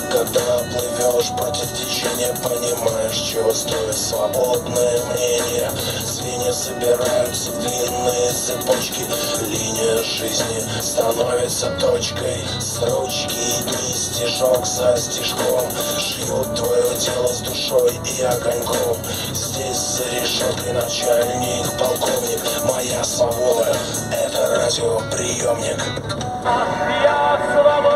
Когда плывешь против течения, понимаешь, чего стоит свободное мнение. Звенья собираются в длинные цепочки, линия жизни становится точкой. Строчки дни, стежок за стежком, шьют твое тело с душой и огоньком. Здесь за решеткой начальник, полковник. Моя свобода — это радиоприемник. Я свободен.